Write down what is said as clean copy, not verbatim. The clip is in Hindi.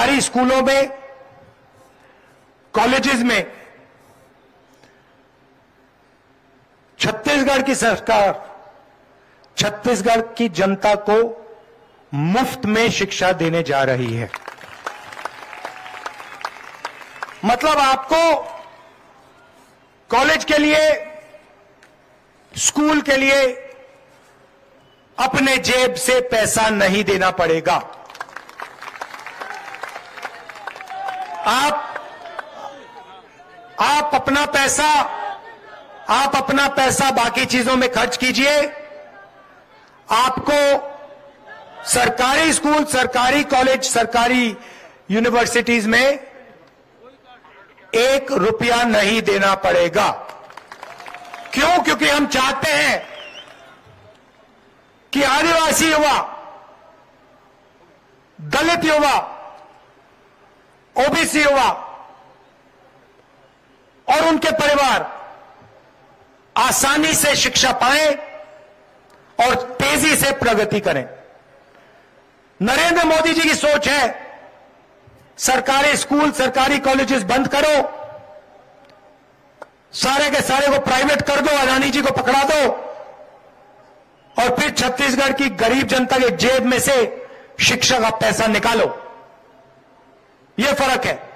सरकारी स्कूलों में, कॉलेजेस में छत्तीसगढ़ की सरकार छत्तीसगढ़ की जनता को मुफ्त में शिक्षा देने जा रही है। मतलब आपको कॉलेज के लिए, स्कूल के लिए अपने जेब से पैसा नहीं देना पड़ेगा। आप अपना पैसा बाकी चीजों में खर्च कीजिए। आपको सरकारी स्कूल, सरकारी कॉलेज, सरकारी यूनिवर्सिटीज में 1 रुपया नहीं देना पड़ेगा। क्यों? क्योंकि हम चाहते हैं कि आदिवासी युवा, दलित युवा, ओबीसी युवा और उनके परिवार आसानी से शिक्षा पाएं और तेजी से प्रगति करें। नरेंद्र मोदी जी की सोच है, सरकारी स्कूल, सरकारी कॉलेजेस बंद करो, सारे के सारे को प्राइवेट कर दो, अडानी जी को पकड़ा दो और फिर छत्तीसगढ़ की गरीब जनता के जेब में से शिक्षा का पैसा निकालो। यह फर्क है।